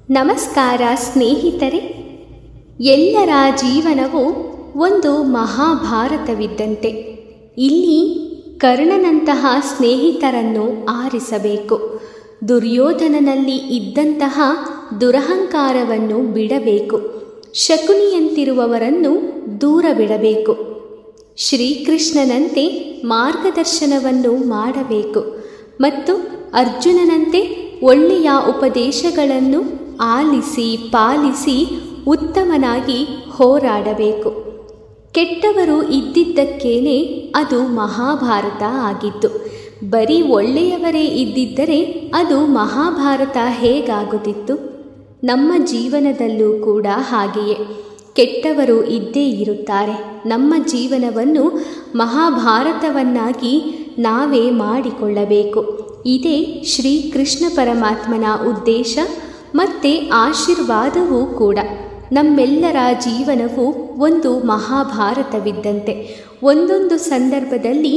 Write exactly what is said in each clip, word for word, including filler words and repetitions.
ನಮಸ್ಕಾರ ಸ್ನೇಹಿತರೆ. ಎಲ್ಲರ ಜೀವನವು ಒಂದು ಮಹಾಭಾರತವಿದ್ದಂತೆ. ಇಲ್ಲಿ ಕರ್ಣನಂತಹ ಸ್ನೇಹಿತರನ್ನು ಆರಿಸಬೇಕು. ದುರ್ಯೋಧನನಲ್ಲಿ ಇದ್ದಂತಹ ದುರಹಂಕಾರವನ್ನು ಬಿಡಬೇಕು. ಶಕುನಿಯಂತಿರುವವರನ್ನು ದೂರ ಬಿಡಬೇಕು. ಶ್ರೀಕೃಷ್ಣನಂತೆ ಮಾರ್ಗದರ್ಶನವನ್ನು ಮಾಡಬೇಕು ಮತ್ತು ಅರ್ಜುನನಂತೆ ಒಳ್ಳೆಯ ಉಪದೇಶಗಳನ್ನು ಆಲಿಸಿ ಪಾಲಿಸಿ ಉತ್ತಮನಾಗಿ ಹೋರಾಡಬೇಕು. ಕೆಟ್ಟವರು ಇದ್ದಿದ್ದಕ್ಕೇನೆ ಅದು ಮಹಾಭಾರತ ಆಗಿತ್ತು. ಬರೀ ಒಳ್ಳೆಯವರೇ ಇದ್ದಿದ್ದರೆ ಅದು ಮಹಾಭಾರತ ಹೇಗಾಗುತ್ತಿತ್ತು? ನಮ್ಮ ಜೀವನದಲ್ಲೂ ಕೂಡ ಹಾಗೆಯೇ ಕೆಟ್ಟವರು ಇದ್ದೇ ಇರುತ್ತಾರೆ. ನಮ್ಮ ಜೀವನವನ್ನು ಮಹಾಭಾರತವನ್ನಾಗಿ ನಾವೇ ಮಾಡಿಕೊಳ್ಳಬೇಕು. ಇದೇ ಶ್ರೀಕೃಷ್ಣ ಪರಮಾತ್ಮನ ಉದ್ದೇಶ ಮತ್ತು ಆಶೀರ್ವಾದವೂ ಕೂಡ. ನಮ್ಮೆಲ್ಲರ ಜೀವನವು ಒಂದು ಮಹಾಭಾರತವಿದ್ದಂತೆ. ಒಂದೊಂದು ಸಂದರ್ಭದಲ್ಲಿ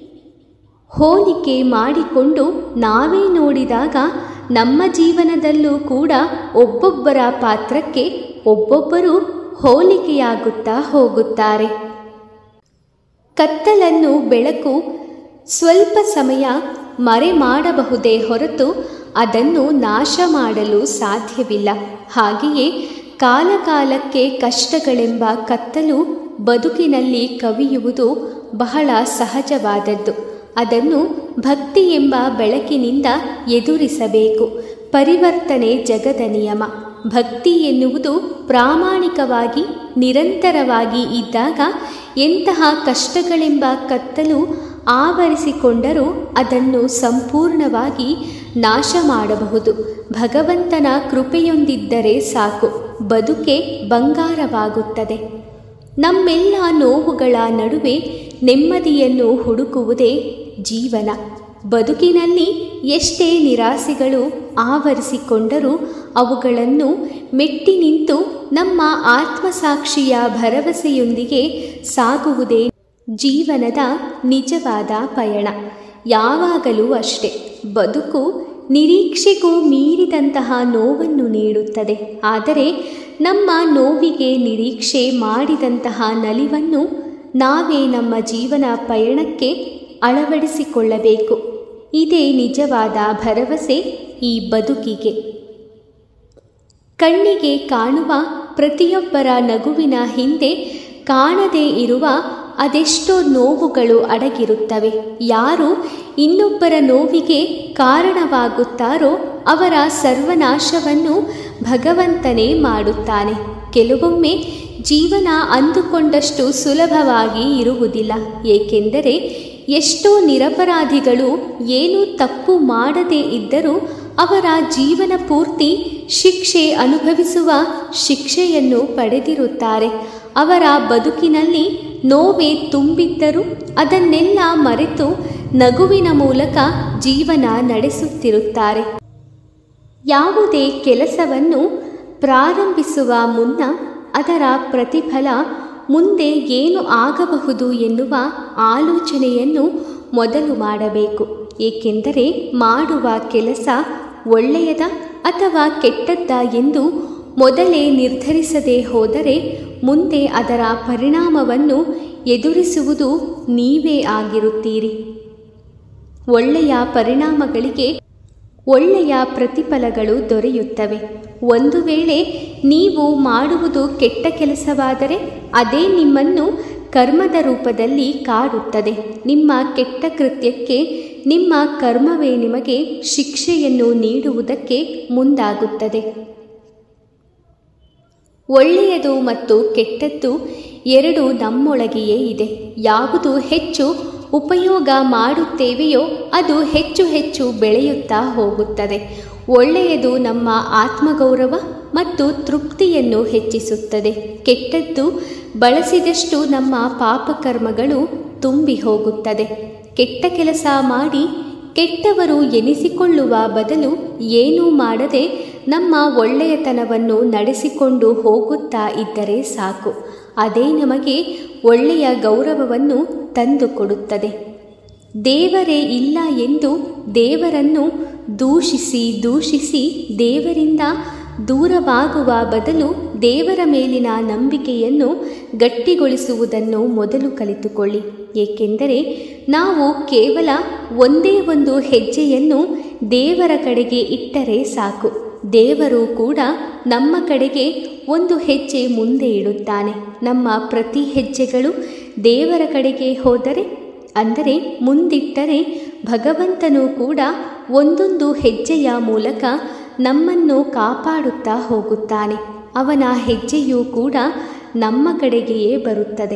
ಹೋಲಿಕೆ ಮಾಡಿಕೊಂಡು ನಾವೇ ನೋಡಿದಾಗ ನಮ್ಮ ಜೀವನದಲ್ಲೂ ಕೂಡ ಒಬ್ಬೊಬ್ಬರ ಪಾತ್ರಕ್ಕೆ ಒಬ್ಬೊಬ್ಬರು ಹೋಲಿಕೆಯಾಗುತ್ತಾ ಹೋಗುತ್ತಾರೆ. ಕತ್ತಲನ್ನು ಬೆಳಕು ಸ್ವಲ್ಪ ಸಮಯ ಮರೆ ಮಾಡಬಹುದೇ ಹೊರತು ಅದನ್ನು ನಾಶ ಮಾಡಲು ಸಾಧ್ಯವಿಲ್ಲ. ಹಾಗೆಯೇ ಕಾಲಕಾಲಕ್ಕೆ ಕಷ್ಟಗಳೆಂಬ ಕತ್ತಲು ಬದುಕಿನಲ್ಲಿ ಕವಿಯುವುದು ಬಹಳ ಸಹಜವಾದದ್ದು. ಅದನ್ನು ಭಕ್ತಿ ಎಂಬ ಬೆಳಕಿನಿಂದ ಎದುರಿಸಬೇಕು. ಪರಿವರ್ತನೆ ಜಗದ ನಿಯಮ. ಭಕ್ತಿ ಎನ್ನುವುದು ಪ್ರಾಮಾಣಿಕವಾಗಿ ನಿರಂತರವಾಗಿ ಇದ್ದಾಗ ಎಂತಹ ಕಷ್ಟಗಳೆಂಬ ಕತ್ತಲು ಆವರಿಸಿಕೊಂಡರೂ ಅದನ್ನು ಸಂಪೂರ್ಣವಾಗಿ ನಾಶ ಮಾಡಬಹುದು. ಭಗವಂತನ ಕೃಪೆಯೊಂದಿದ್ದರೆ ಸಾಕು, ಬದುಕೆ ಬಂಗಾರವಾಗುತ್ತದೆ. ನಮ್ಮೆಲ್ಲ ನೋವುಗಳ ನಡುವೆ ನೆಮ್ಮದಿಯನ್ನು ಹುಡುಕುವುದೇ ಜೀವನ. ಬದುಕಿನಲ್ಲಿ ಎಷ್ಟೇ ನಿರಾಸೆಗಳು ಆವರಿಸಿಕೊಂಡರೂ ಅವುಗಳನ್ನು ಮೆಟ್ಟಿ ನಿಂತು ನಮ್ಮ ಆತ್ಮಸಾಕ್ಷಿಯ ಭರವಸೆಯೊಂದಿಗೆ ಸಾಗುವುದೇ ಜೀವನದ ನಿಜವಾದ ಪಯಣ. ಯಾವಾಗಲೂ ಅಷ್ಟೇ, ಬದುಕು ನಿರೀಕ್ಷೆಗೂ ಮೀರಿದಂತಹ ನೋವನ್ನು ನೀಡುತ್ತದೆ. ಆದರೆ ನಮ್ಮ ನೋವಿಗೆ ನಿರೀಕ್ಷೆ ಮಾಡಿದಂತಹ ನಲಿವನ್ನು ನಾವೇ ನಮ್ಮ ಜೀವನ ಪಯಣಕ್ಕೆ ಅಳವಡಿಸಿಕೊಳ್ಳಬೇಕು. ಇದೇ ನಿಜವಾದ ಭರವಸೆ ಈ ಬದುಕಿಗೆ. ಕಣ್ಣಿಗೆ ಕಾಣುವ ಪ್ರತಿಯೊಬ್ಬರ ನಗುವಿನ ಹಿಂದೆ ಕಾಣದೇ ಇರುವ ಅದೆಷ್ಟೋ ನೋವುಗಳು ಅಡಗಿರುತ್ತವೆ. ಯಾರು ಇನ್ನೊಬ್ಬರ ನೋವಿಗೆ ಕಾರಣವಾಗುತ್ತಾರೋ ಅವರ ಸರ್ವನಾಶವನ್ನು ಭಗವಂತನೇ ಮಾಡುತ್ತಾನೆ. ಕೆಲವೊಮ್ಮೆ ಜೀವನ ಅಂದುಕೊಂಡಷ್ಟು ಸುಲಭವಾಗಿ ಇರುವುದಿಲ್ಲ. ಏಕೆಂದರೆ ಎಷ್ಟೋ ನಿರಪರಾಧಿಗಳು ಏನೂ ತಪ್ಪು ಮಾಡದೇ ಇದ್ದರೂ ಅವರ ಜೀವನ ಪೂರ್ತಿ ಶಿಕ್ಷೆ ಅನುಭವಿಸುವ ಶಿಕ್ಷೆಯನ್ನು ಪಡೆದಿರುತ್ತಾರೆ. ಅವರ ಬದುಕಿನಲ್ಲಿ ನೋವೇ ತುಂಬಿದ್ದರೂ ಅದನ್ನೆಲ್ಲ ಮರೆತು ನಗುವಿನ ಮೂಲಕ ಜೀವನ ನಡೆಸುತ್ತಿರುತ್ತಾರೆ. ಯಾವುದೇ ಕೆಲಸವನ್ನು ಪ್ರಾರಂಭಿಸುವ ಮುನ್ನ ಅದರ ಪ್ರತಿಫಲ ಮುಂದೆ ಏನು ಆಗಬಹುದು ಎನ್ನುವ ಆಲೋಚನೆಯನ್ನು ಮೊದಲು ಮಾಡಬೇಕು. ಏಕೆಂದರೆ ಮಾಡುವ ಕೆಲಸ ಒಳ್ಳೆಯದ ಅಥವಾ ಕೆಟ್ಟದ್ದ ಎಂದು ಮೊದಲೇ ನಿರ್ಧರಿಸದೇ ಹೋದರೆ ಮುಂದೆ ಅದರ ಪರಿಣಾಮವನ್ನು ಎದುರಿಸುವುದು ನೀವೇ ಆಗಿರುತ್ತೀರಿ. ಒಳ್ಳೆಯ ಪರಿಣಾಮಗಳಿಗೆ ಒಳ್ಳೆಯ ಪ್ರತಿಫಲಗಳು ದೊರೆಯುತ್ತವೆ. ಒಂದು ವೇಳೆ ನೀವು ಮಾಡುವುದು ಕೆಟ್ಟ ಕೆಲಸವಾದರೆ ಅದೇ ನಿಮ್ಮನ್ನು ಕರ್ಮದ ರೂಪದಲ್ಲಿ ಕಾಡುತ್ತದೆ. ನಿಮ್ಮ ಕೆಟ್ಟ ಕೃತ್ಯಕ್ಕೆ ನಿಮ್ಮ ಕರ್ಮವೇ ನಿಮಗೆ ಶಿಕ್ಷೆಯನ್ನು ನೀಡುವುದಕ್ಕೆ ಮುಂದಾಗುತ್ತದೆ. ಒಳ್ಳೆಯದು ಮತ್ತು ಕೆಟ್ಟದ್ದು ಎರಡು ನಮ್ಮೊಳಗೆಯೇ ಇದೆ. ಯಾವುದು ಹೆಚ್ಚು ಉಪಯೋಗ ಮಾಡುತ್ತೇವೆಯೋ ಅದು ಹೆಚ್ಚು ಹೆಚ್ಚು ಬೆಳೆಯುತ್ತಾ ಹೋಗುತ್ತದೆ. ಒಳ್ಳೆಯದು ನಮ್ಮ ಆತ್ಮಗೌರವ ಮತ್ತು ತೃಪ್ತಿಯನ್ನು ಹೆಚ್ಚಿಸುತ್ತದೆ. ಕೆಟ್ಟದ್ದು ಬಳಸಿದಷ್ಟು ನಮ್ಮ ಪಾಪಕರ್ಮಗಳು ತುಂಬಿ ಹೋಗುತ್ತದೆ. ಕೆಟ್ಟ ಕೆಲಸ ಮಾಡಿ ಕೆಟ್ಟವರು ಎನಿಸಿಕೊಳ್ಳುವ ಬದಲು ಏನೂ ಮಾಡದೆ ನಮ್ಮ ಒಳ್ಳೆಯತನವನ್ನು ನಡೆಸಿಕೊಂಡು ಹೋಗುತ್ತಾ ಇದ್ದರೆ ಸಾಕು. ಅದೇ ನಮಗೆ ಒಳ್ಳೆಯ ಗೌರವವನ್ನು ತಂದುಕೊಡುತ್ತದೆ. ದೇವರೇ ಇಲ್ಲ ಎಂದು ದೇವರನ್ನು ದೂಷಿಸಿ ದೂಷಿಸಿ ದೇವರಿಂದ ದೂರವಾಗುವ ಬದಲು ದೇವರ ಮೇಲಿನ ನಂಬಿಕೆಯನ್ನು ಗಟ್ಟಿಗೊಳಿಸುವುದನ್ನು ಮೊದಲು ಕಲಿತುಕೊಳ್ಳಿ. ಏಕೆಂದರೆ ನಾವು ಕೇವಲ ಒಂದೇ ಒಂದು ಹೆಜ್ಜೆಯನ್ನು ದೇವರ ಕಡೆಗೆ ಇಟ್ಟರೆ ಸಾಕು, ದೇವರು ಕೂಡ ನಮ್ಮ ಕಡೆಗೆ ಒಂದು ಹೆಜ್ಜೆ ಮುಂದೆ ಇಡುತ್ತಾನೆ. ನಮ್ಮ ಪ್ರತಿ ಹೆಜ್ಜೆಗಳು ದೇವರ ಕಡೆಗೆ ಹೋದರೆ, ಅಂದರೆ ಮುಂದಿಟ್ಟರೆ, ಭಗವಂತನು ಕೂಡ ಒಂದೊಂದು ಹೆಜ್ಜೆಯ ಮೂಲಕ ನಮ್ಮನ್ನು ಕಾಪಾಡುತ್ತಾ ಹೋಗುತ್ತಾನೆ. ಅವನ ಹೆಜ್ಜೆಯೂ ಕೂಡ ನಮ್ಮ ಕಡೆಗೆಯೇ ಬರುತ್ತದೆ.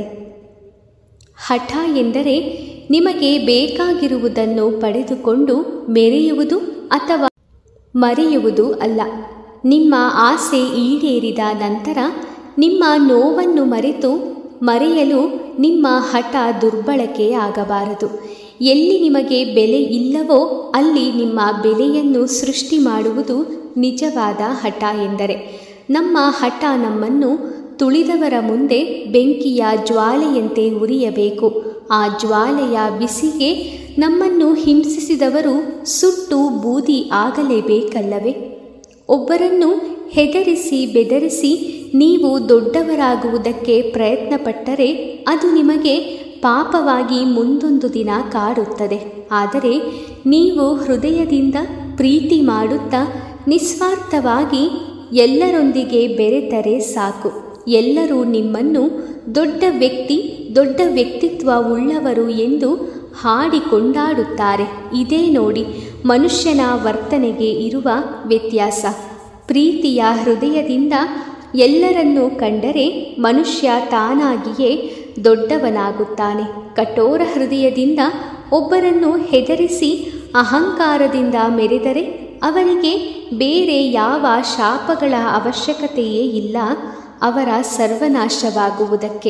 ಹಠ ಎಂದರೆ ನಿಮಗೆ ಬೇಕಾಗಿರುವುದನ್ನು ಪಡೆದುಕೊಂಡು ಮೆರೆಯುವುದು ಅಥವಾ ಮರೆಯುವುದು ಅಲ್ಲ. ನಿಮ್ಮ ಆಸೆ ಈಡೇರಿದ ನಂತರ ನಿಮ್ಮ ನೋವನ್ನು ಮರೆತು ಮರೆಯಲು ನಿಮ್ಮ ಹಠ ದುರ್ಬಳಕೆ ಆಗಬಾರದು. ಎಲ್ಲಿ ನಿಮಗೆ ಬೆಲೆ ಇಲ್ಲವೋ ಅಲ್ಲಿ ನಿಮ್ಮ ಬೆಲೆಯನ್ನು ಸೃಷ್ಟಿ ಮಾಡುವುದು ನಿಜವಾದ ಹಠ ಎಂದರೆ. ನಮ್ಮ ಹಠ ನಮ್ಮನ್ನು ತುಳಿದವರ ಮುಂದೆ ಬೆಂಕಿಯ ಜ್ವಾಲೆಯಂತೆ ಉರಿಯಬೇಕು. ಆ ಜ್ವಾಲೆಯ ಬಿಸಿಗೆ ನಮ್ಮನ್ನು ಹಿಂಸಿಸಿದವರು ಸುಟ್ಟು ಬೂದಿ ಆಗಲೇಬೇಕಲ್ಲವೇ? ಒಬ್ಬರನ್ನು ಹೆದರಿಸಿ ಬೆದರಿಸಿ ನೀವು ದೊಡ್ಡವರಾಗುವುದಕ್ಕೆ ಪ್ರಯತ್ನಪಟ್ಟರೆ ಅದು ನಿಮಗೆ ಪಾಪವಾಗಿ ಮುಂದೊಂದು ದಿನ ಕಾಡುತ್ತದೆ. ಆದರೆ ನೀವು ಹೃದಯದಿಂದ ಪ್ರೀತಿ ಮಾಡುತ್ತಾ ನಿಸ್ವಾರ್ಥವಾಗಿ ಎಲ್ಲರೊಂದಿಗೆ ಬೆರೆತರೆ ಸಾಕು. ಎಲ್ಲರೂ ನಿಮ್ಮನ್ನು ದೊಡ್ಡ ವ್ಯಕ್ತಿ, ದೊಡ್ಡ ವ್ಯಕ್ತಿತ್ವ ಉಳ್ಳವರು ಎಂದು ಹಾಡಿಕೊಂಡಾಡುತ್ತಾರೆ. ಇದೇ ನೋಡಿ ಮನುಷ್ಯನ ವರ್ತನೆಗೆ ಇರುವ ವ್ಯತ್ಯಾಸ. ಪ್ರೀತಿಯ ಹೃದಯದಿಂದ ಎಲ್ಲರನ್ನೂ ಕಂಡರೆ ಮನುಷ್ಯ ತಾನಾಗಿಯೇ ದೊಡ್ಡವನಾಗುತ್ತಾನೆ. ಕಠೋರ ಹೃದಯದಿಂದ ಒಬ್ಬರನ್ನು ಹೆದರಿಸಿ ಅಹಂಕಾರದಿಂದ ಮೆರೆದರೆ ಅವರಿಗೆ ಬೇರೆ ಯಾವ ಶಾಪಗಳ ಅವಶ್ಯಕತೆಯೇ ಇಲ್ಲ ಅವರ ಸರ್ವನಾಶವಾಗುವುದಕ್ಕೆ.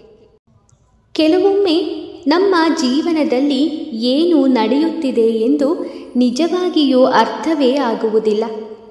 ಕೆಲವೊಮ್ಮೆ ನಮ್ಮ ಜೀವನದಲ್ಲಿ ಏನು ನಡೆಯುತ್ತಿದೆ ಎಂದು ನಿಜವಾಗಿಯೂ ಅರ್ಥವೇ ಆಗುವುದಿಲ್ಲ.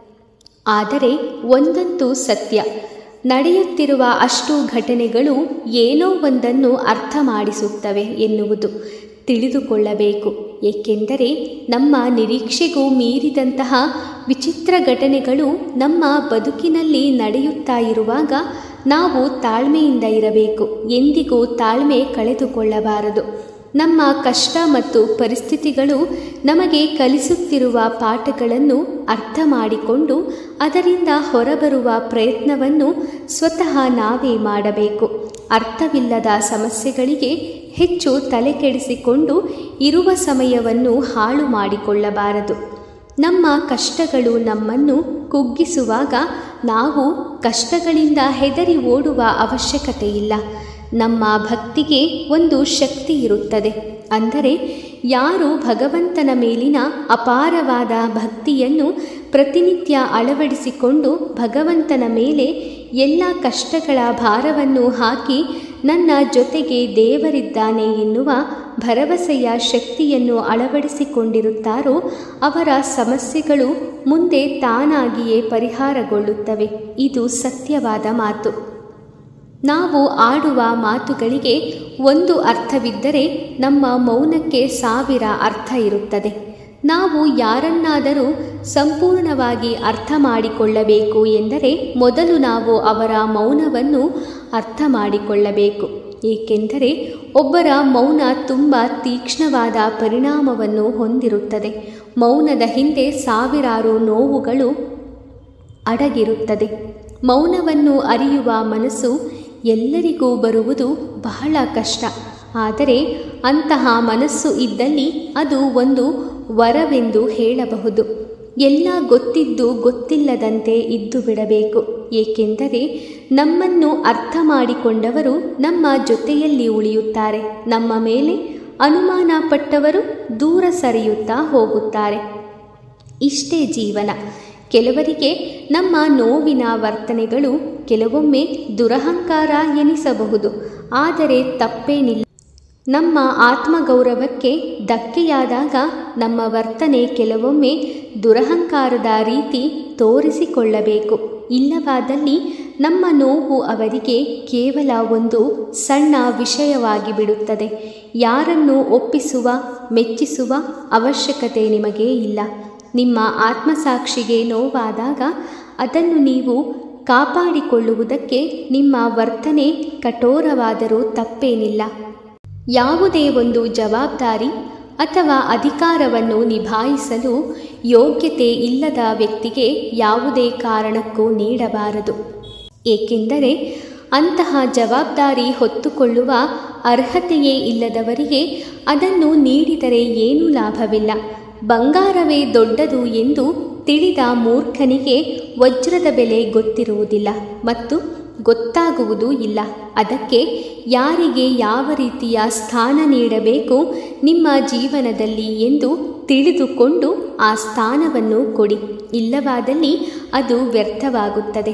ಆದರೆ ಒಂದಂತೂ ಸತ್ಯ, ನಡೆಯುತ್ತಿರುವ ಅಷ್ಟು ಘಟನೆಗಳು ಏನೋ ಒಂದನ್ನು ಅರ್ಥ ಮಾಡಿಸುತ್ತವೆ ಎನ್ನುವುದು ತಿಳಿದುಕೊಳ್ಳಬೇಕು. ಏಕೆಂದರೆ ನಮ್ಮ ನಿರೀಕ್ಷೆಗೂ ಮೀರಿದಂತಹ ವಿಚಿತ್ರ ಘಟನೆಗಳು ನಮ್ಮ ಬದುಕಿನಲ್ಲಿ ನಡೆಯುತ್ತಾ ಇರುವಾಗ ನಾವು ತಾಳ್ಮೆಯಿಂದ ಇರಬೇಕು. ಎಂದಿಗೂ ತಾಳ್ಮೆ ಕಳೆದುಕೊಳ್ಳಬಾರದು. ನಮ್ಮ ಕಷ್ಟ ಮತ್ತು ಪರಿಸ್ಥಿತಿಗಳು ನಮಗೆ ಕಲಿಸುತ್ತಿರುವ ಪಾಠಗಳನ್ನು ಅರ್ಥ ಮಾಡಿಕೊಂಡು ಅದರಿಂದ ಹೊರಬರುವ ಪ್ರಯತ್ನವನ್ನು ಸ್ವತಃ ನಾವೇ ಮಾಡಬೇಕು. ಅರ್ಥವಿಲ್ಲದ ಸಮಸ್ಯೆಗಳಿಗೆ ಹೆಚ್ಚು ತಲೆಕೆಡಿಸಿಕೊಂಡು ಇರುವ ಸಮಯವನ್ನು ಹಾಳು ಮಾಡಿಕೊಳ್ಳಬಾರದು. ನಮ್ಮ ಕಷ್ಟಗಳು ನಮ್ಮನ್ನು ಕುಗ್ಗಿಸುವಾಗ ನಾವು ಕಷ್ಟಗಳಿಂದ ಹೆದರಿ ಓಡುವ ಅವಶ್ಯಕತೆಯಿಲ್ಲ. ನಮ್ಮ ಭಕ್ತಿಗೆ ಒಂದು ಶಕ್ತಿ ಇರುತ್ತದೆ. ಅಂದರೆ ಯಾರು ಭಗವಂತನ ಮೇಲಿನ ಅಪಾರವಾದ ಭಕ್ತಿಯನ್ನು ಪ್ರತಿನಿತ್ಯ ಅಳವಡಿಸಿಕೊಂಡು ಭಗವಂತನ ಮೇಲೆ ಎಲ್ಲ ಕಷ್ಟಗಳ ಭಾರವನ್ನು ಹಾಕಿ ನನ್ನ ಜೊತೆಗೆ ದೇವರಿದ್ದಾನೆ ಎನ್ನುವ ಭರವಸೆಯ ಶಕ್ತಿಯನ್ನು ಅಳವಡಿಸಿಕೊಂಡಿರುತ್ತಾರೋ ಅವರ ಸಮಸ್ಯೆಗಳು ಮುಂದೆ ತಾನಾಗಿಯೇ ಪರಿಹಾರಗೊಳ್ಳುತ್ತವೆ. ಇದು ಸತ್ಯವಾದ ಮಾತು. ನಾವು ಆಡುವ ಮಾತುಗಳಿಗೆ ಒಂದು ಅರ್ಥವಿದ್ದರೆ ನಮ್ಮ ಮೌನಕ್ಕೆ ಸಾವಿರ ಅರ್ಥ ಇರುತ್ತದೆ. ನಾವು ಯಾರನ್ನಾದರೂ ಸಂಪೂರ್ಣವಾಗಿ ಅರ್ಥ ಮಾಡಿಕೊಳ್ಳಬೇಕು ಎಂದರೆ ಮೊದಲು ನಾವು ಅವರ ಮೌನವನ್ನು ಅರ್ಥ ಮಾಡಿಕೊಳ್ಳಬೇಕು. ಏಕೆಂದರೆ ಒಬ್ಬರ ಮೌನ ತುಂಬ ತೀಕ್ಷ್ಣವಾದ ಪರಿಣಾಮವನ್ನು ಹೊಂದಿರುತ್ತದೆ. ಮೌನದ ಹಿಂದೆ ಸಾವಿರಾರು ನೋವುಗಳು ಅಡಗಿರುತ್ತದೆ. ಮೌನವನ್ನು ಅರಿಯುವ ಮನಸ್ಸು ಎಲ್ಲರಿಗೂ ಬರುವುದು ಬಹಳ ಕಷ್ಟ. ಆದರೆ ಅಂತಹ ಮನಸ್ಸು ಇದ್ದಲ್ಲಿ ಅದು ಒಂದು ವರವೆಂದು ಹೇಳಬಹುದು. ಎಲ್ಲ ಗೊತ್ತಿದ್ದು ಗೊತ್ತಿಲ್ಲದಂತೆ ಇದ್ದು ಬಿಡಬೇಕು. ಏಕೆಂದರೆ ನಮ್ಮನ್ನು ಅರ್ಥ ಮಾಡಿಕೊಂಡವರು ನಮ್ಮ ಜೊತೆಯಲ್ಲಿ ಉಳಿಯುತ್ತಾರೆ. ನಮ್ಮ ಮೇಲೆ ಅನುಮಾನ ಪಟ್ಟವರು ದೂರ ಸರಿಯುತ್ತಾ ಹೋಗುತ್ತಾರೆ. ಇಷ್ಟೇ ಜೀವನ. ಕೆಲವರಿಗೆ ನಮ್ಮ ನೋವಿನ ವರ್ತನೆಗಳು ಕೆಲವೊಮ್ಮೆ ದುರಹಂಕಾರ ಎನಿಸಬಹುದು. ಆದರೆ ತಪ್ಪೇನಿಲ್ಲ. ನಮ್ಮ ಆತ್ಮಗೌರವಕ್ಕೆ ಧಕ್ಕೆಯಾದಾಗ ನಮ್ಮ ವರ್ತನೆ ಕೆಲವೊಮ್ಮೆ ದುರಹಂಕಾರದ ರೀತಿ ತೋರಿಸಿಕೊಳ್ಳಬೇಕು. ಇಲ್ಲವಾದಲ್ಲಿ ನಮ್ಮ ನೋವು ಅವರಿಗೆ ಕೇವಲ ಒಂದು ಸಣ್ಣ ವಿಷಯವಾಗಿ ಬಿಡುತ್ತದೆ. ಯಾರನ್ನು ಒಪ್ಪಿಸುವ ಮೆಚ್ಚಿಸುವ ಅವಶ್ಯಕತೆ ನಿಮಗೆ ಇಲ್ಲ. ನಿಮ್ಮ ಆತ್ಮಸಾಕ್ಷಿಗೆ ನೋವಾದಾಗ ಅದನ್ನು ನೀವು ಕಾಪಾಡಿಕೊಳ್ಳುವುದಕ್ಕೆ ನಿಮ್ಮ ವರ್ತನೆ ಕಠೋರವಾದರೂ ತಪ್ಪೇನಿಲ್ಲ. ಯಾವುದೇ ಒಂದು ಜವಾಬ್ದಾರಿ ಅಥವಾ ಅಧಿಕಾರವನ್ನು ನಿಭಾಯಿಸಲು ಯೋಗ್ಯತೆ ಇಲ್ಲದ ವ್ಯಕ್ತಿಗೆ ಯಾವುದೇ ಕಾರಣಕ್ಕೂ ನೀಡಬಾರದು. ಏಕೆಂದರೆ ಅಂತಹ ಜವಾಬ್ದಾರಿ ಹೊತ್ತುಕೊಳ್ಳುವ ಅರ್ಹತೆಯೇ ಇಲ್ಲದವರಿಗೆ ಅದನ್ನು ನೀಡಿದರೆ ಏನೂ ಲಾಭವಿಲ್ಲ. ಬಂಗಾರವೇ ದೊಡ್ಡದು ಎಂದು ತಿಳಿದ ಮೂರ್ಖನಿಗೆ ವಜ್ರದ ಬೆಲೆ ಗೊತ್ತಿರುವುದಿಲ್ಲ ಮತ್ತು ಗೊತ್ತಾಗುವುದೂ ಇಲ್ಲ. ಅದಕ್ಕೆ ಯಾರಿಗೆ ಯಾವ ರೀತಿಯ ಸ್ಥಾನ ನೀಡಬೇಕು ನಿಮ್ಮ ಜೀವನದಲ್ಲಿ ಎಂದು ತಿಳಿದುಕೊಂಡು ಆ ಸ್ಥಾನವನ್ನು ಕೊಡಿ. ಇಲ್ಲವಾದಲ್ಲಿ ಅದು ವ್ಯರ್ಥವಾಗುತ್ತದೆ.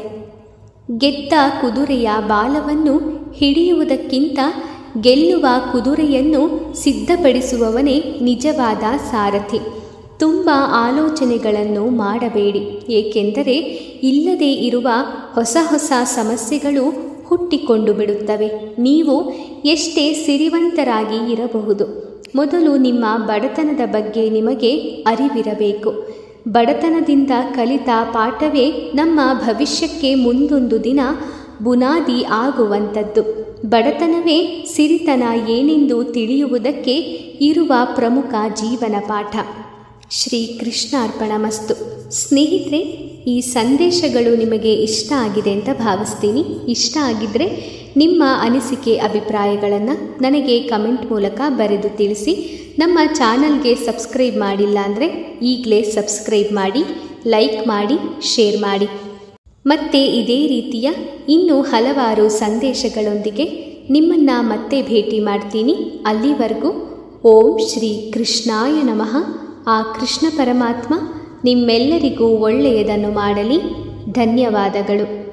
ಗೆದ್ದ ಕುದುರೆಯ ಬಾಲವನ್ನು ಹಿಡಿಯುವುದಕ್ಕಿಂತ ಗೆಲ್ಲುವ ಕುದುರೆಯನ್ನು ಸಿದ್ಧಪಡಿಸುವವನೇ ನಿಜವಾದ ಸಾರಥಿ. ತುಂಬ ಆಲೋಚನೆಗಳನ್ನು ಮಾಡಬೇಡಿ, ಏಕೆಂದರೆ ಇಲ್ಲದೇ ಇರುವ ಹೊಸ ಹೊಸ ಸಮಸ್ಯೆಗಳು ಹುಟ್ಟಿಕೊಂಡು ಬಿಡುತ್ತವೆ. ನೀವು ಎಷ್ಟೇ ಸಿರಿವಂತರಾಗಿ ಇರಬಹುದು, ಮೊದಲು ನಿಮ್ಮ ಬಡತನದ ಬಗ್ಗೆ ನಿಮಗೆ ಅರಿವಿರಬೇಕು. ಬಡತನದಿಂದ ಕಲಿತ ಪಾಠವೇ ನಮ್ಮ ಭವಿಷ್ಯಕ್ಕೆ ಮುಂದೊಂದು ದಿನ ಬುನಾದಿ ಆಗುವಂಥದ್ದು. ಬಡತನವೇ ಸಿರಿತನ ಏನೆಂದು ತಿಳಿಯುವುದಕ್ಕೆ ಇರುವ ಪ್ರಮುಖ ಜೀವನ ಪಾಠ. ಶ್ರೀ ಕೃಷ್ಣಾರ್ಪಣಮಸ್ತು. ಸ್ನೇಹಿತರೆ, ಈ ಸಂದೇಶಗಳು ನಿಮಗೆ ಇಷ್ಟ ಆಗಿದೆ ಅಂತ ಭಾವಿಸ್ತೀನಿ. ಇಷ್ಟ ಆಗಿದ್ದರೆ ನಿಮ್ಮ ಅನಿಸಿಕೆ ಅಭಿಪ್ರಾಯಗಳನ್ನು ನನಗೆ ಕಮೆಂಟ್ ಮೂಲಕ ಬರೆದು ತಿಳಿಸಿ. ನಮ್ಮ ಚಾನಲ್ಗೆ ಸಬ್ಸ್ಕ್ರೈಬ್ ಮಾಡಿಲ್ಲ ಅಂದರೆ ಈಗಲೇ ಸಬ್ಸ್ಕ್ರೈಬ್ ಮಾಡಿ, ಲೈಕ್ ಮಾಡಿ, ಶೇರ್ ಮಾಡಿ. ಮತ್ತೆ ಇದೇ ರೀತಿಯ ಇನ್ನೂ ಹಲವಾರು ಸಂದೇಶಗಳೊಂದಿಗೆ ನಿಮ್ಮನ್ನು ಮತ್ತೆ ಭೇಟಿ ಮಾಡ್ತೀನಿ. ಅಲ್ಲಿವರೆಗೂ ಓಂ ಶ್ರೀ ಕೃಷ್ಣಾಯ ನಮಃ. ಆ ಕೃಷ್ಣ ಪರಮಾತ್ಮ ನಿಮ್ಮೆಲ್ಲರಿಗೂ ಒಳ್ಳೆಯದನ್ನು ಮಾಡಲಿ. ಧನ್ಯವಾದಗಳು.